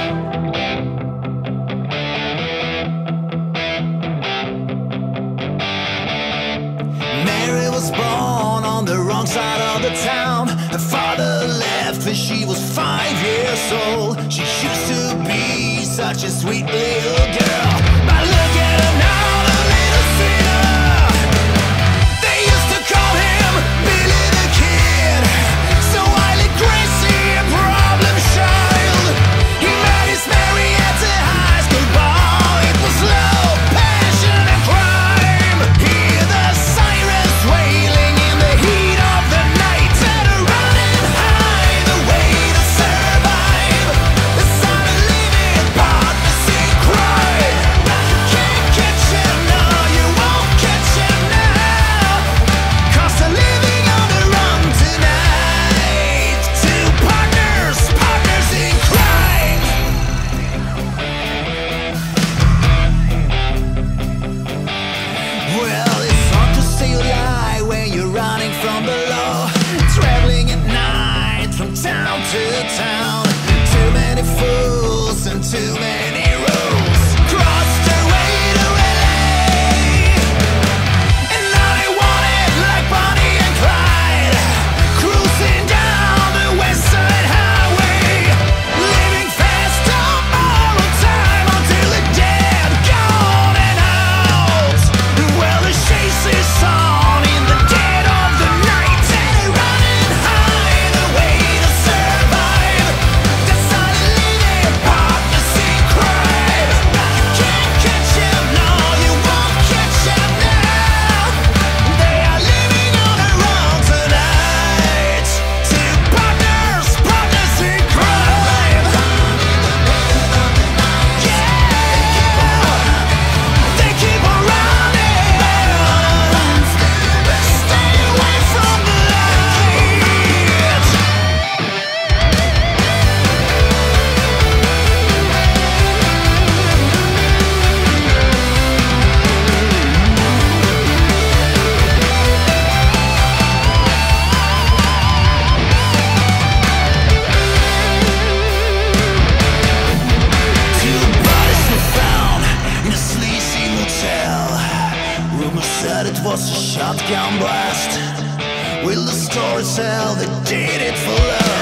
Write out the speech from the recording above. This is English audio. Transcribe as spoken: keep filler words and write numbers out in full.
Mary was born on the wrong side of the town. Her father left when she was five years old. She used to be such a sweet little girl, but look at her now, a little sinner. They used to call him Billy the Kid, so wildly crazy, a problem child. He met his Mary at the high school ball. It was love, passion and crime. Hear the sirens wailing in the heat of the night, and running high, the way to survive. The son of living partners in crime. Can't catch him, no, you won't catch him now, 'cause they're living on the run tonight. Two partners, partners in crime. Well, it's hard to stay alive when you're running from the law, traveling at night from town to town. Too many fools and too many rules. Cross the way to L A, and now they want it like Bonnie and Clyde, cruising down the West Side Highway, living fast on borrowed time until the dead gone and out. Well, the chase is on in the dead of the night, and running high, the way to survive. That's how they live, partners in crime. Can't catch him, no, you won't catch him now. They are living on a run tonight. Two partners, partners in crime. Yeah, they keep on running. Stay away from the light. Two bodies were found in a sleazy motel. Rumors said it was a shotgun blast. Will the story tell they did it for love?